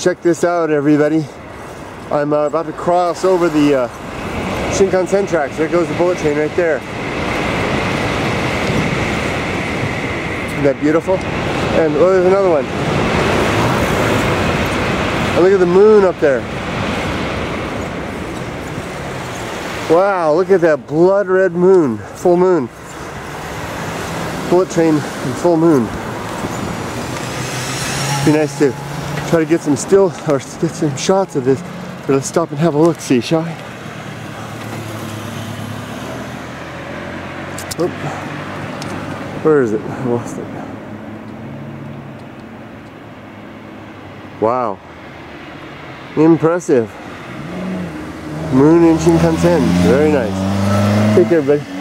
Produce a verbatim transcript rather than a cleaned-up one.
Check this out, everybody. I'm uh, about to cross over the uh, Shinkansen tracks. There goes the bullet train right there. Isn't that beautiful? And oh, there's another one. And look at the moon up there. Wow, look at that blood red moon, full moon. Bullet train and full moon. Be nice to try to get some still, or get some shots of this. But let's stop and have a look, see, shall we? Oop. Where is it? I lost it. Wow. Impressive. Moon in Shinkansen. Very nice. Take care, everybody.